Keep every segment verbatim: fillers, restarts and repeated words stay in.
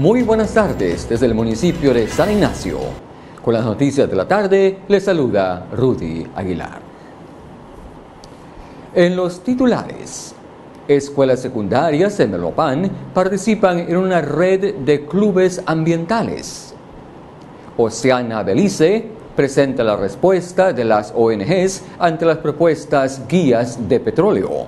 Muy buenas tardes desde el municipio de San Ignacio. Con las noticias de la tarde, les saluda Rudy Aguilar. En los titulares, escuelas secundarias en Belmopan participan en una red de clubes ambientales. Oceana Belice presenta la respuesta de las O N Ges ante las propuestas guías de petróleo.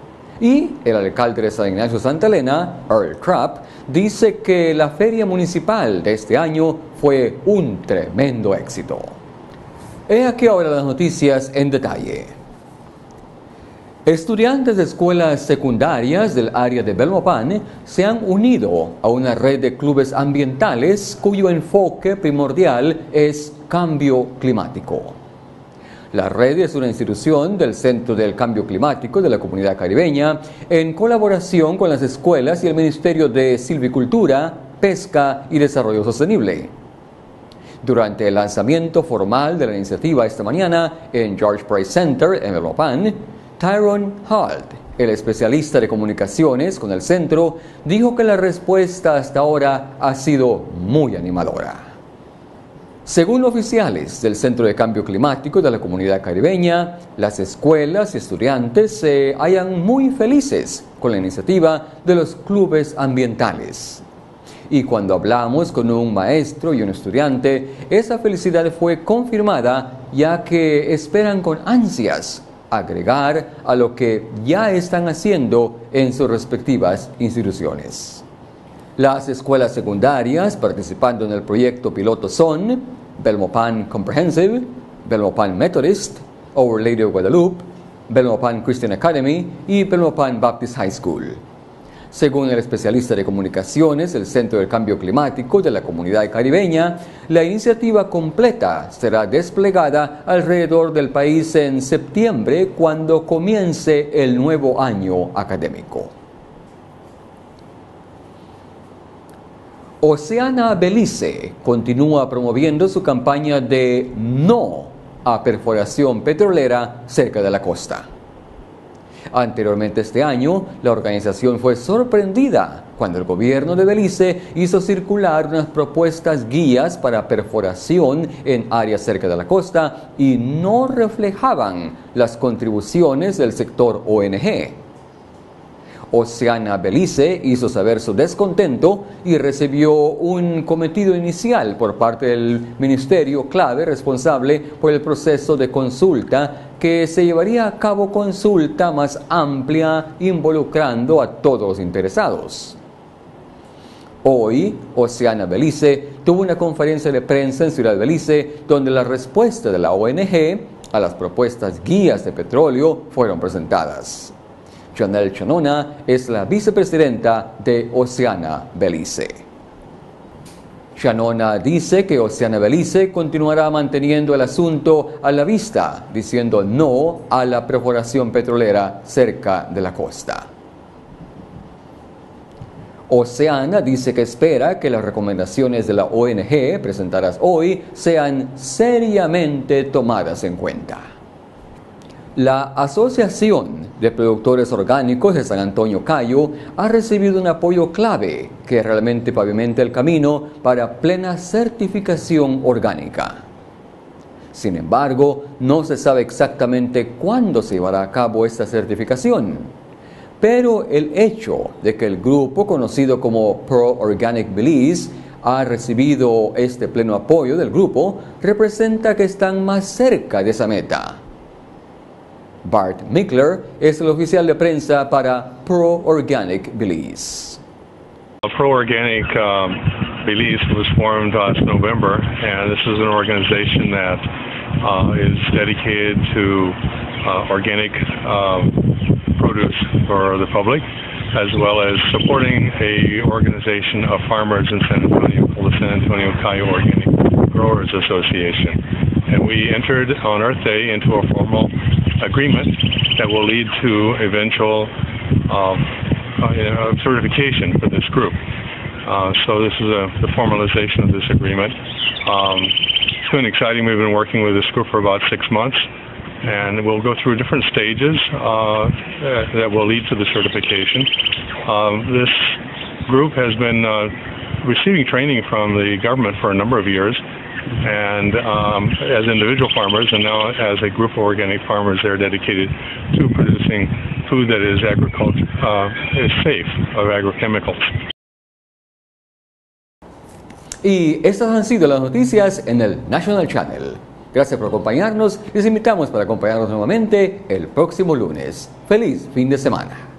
Y el alcalde de San Ignacio Santa Elena, Earl Crabb, dice que la feria municipal de este año fue un tremendo éxito. He aquí ahora las noticias en detalle. Estudiantes de escuelas secundarias del área de Belmopan se han unido a una red de clubes ambientales cuyo enfoque primordial es cambio climático. La red es una institución del Centro del Cambio Climático de la Comunidad Caribeña en colaboración con las escuelas y el Ministerio de Silvicultura, Pesca y Desarrollo Sostenible. Durante el lanzamiento formal de la iniciativa esta mañana en George Price Center en Belmopan, Tyrone Holt, el especialista de comunicaciones con el centro, dijo que la respuesta hasta ahora ha sido muy animadora. Según oficiales del Centro de Cambio Climático de la Comunidad Caribeña, las escuelas y estudiantes se hallan muy felices con la iniciativa de los clubes ambientales. Y cuando hablamos con un maestro y un estudiante, esa felicidad fue confirmada, ya que esperan con ansias agregar a lo que ya están haciendo en sus respectivas instituciones. Las escuelas secundarias participando en el proyecto piloto son Belmopan Comprehensive, Belmopan Methodist, Our Lady of Guadalupe, Belmopan Christian Academy y Belmopan Baptist High School. Según el especialista de comunicaciones del Centro del Cambio Climático de la Comunidad Caribeña, la iniciativa completa será desplegada alrededor del país en septiembre, cuando comience el nuevo año académico. Oceana Belice continúa promoviendo su campaña de no a perforación petrolera cerca de la costa. Anteriormente este año, la organización fue sorprendida cuando el gobierno de Belice hizo circular unas propuestas guías para perforación en áreas cerca de la costa y no reflejaban las contribuciones del sector O N G. Oceana Belice hizo saber su descontento y recibió un cometido inicial por parte del ministerio clave responsable por el proceso de consulta, que se llevaría a cabo consulta más amplia involucrando a todos los interesados. Hoy, Oceana Belice tuvo una conferencia de prensa en Ciudad Belice donde la respuesta de la O N G a las propuestas guías de petróleo fueron presentadas. Janelle Chanona es la vicepresidenta de Oceana Belice. Chanona dice que Oceana Belice continuará manteniendo el asunto a la vista, diciendo no a la perforación petrolera cerca de la costa. Oceana dice que espera que las recomendaciones de la O N G presentadas hoy sean seriamente tomadas en cuenta. La Asociación de Productores Orgánicos de San Antonio Cayo ha recibido un apoyo clave que realmente pavimenta el camino para plena certificación orgánica. Sin embargo, no se sabe exactamente cuándo se llevará a cabo esta certificación. Pero el hecho de que el grupo conocido como Pro Organic Belize ha recibido este pleno apoyo del grupo representa que están más cerca de esa meta. Bart Mickler es el oficial de prensa para Pro Organic Belize. Pro Organic um, Belize was formed last November, and this is an organization that uh, is dedicated to uh, organic uh, produce for the public, as well as supporting a organization of farmers in San Antonio called the San Antonio Cayo Organic Growers Association. And we entered on Earth Day into a formal agreement that will lead to eventual um, uh, certification for this group. Uh, so this is a, the formalization of this agreement. Um, it's been exciting. We've been working with this group for about six months, and we'll go through different stages uh, that will lead to the certification. Um, this group has been uh, receiving training from the government for a number of years, and um, as individual farmers, and now as a group of organic farmers, they're dedicated to producing food that is agriculture uh, is safe of agrochemicals. Y estas han sido las noticias en el National Channel. Gracias por acompañarnos. Les invitamos para acompañarnos nuevamente el próximo lunes. ¡Feliz fin de semana!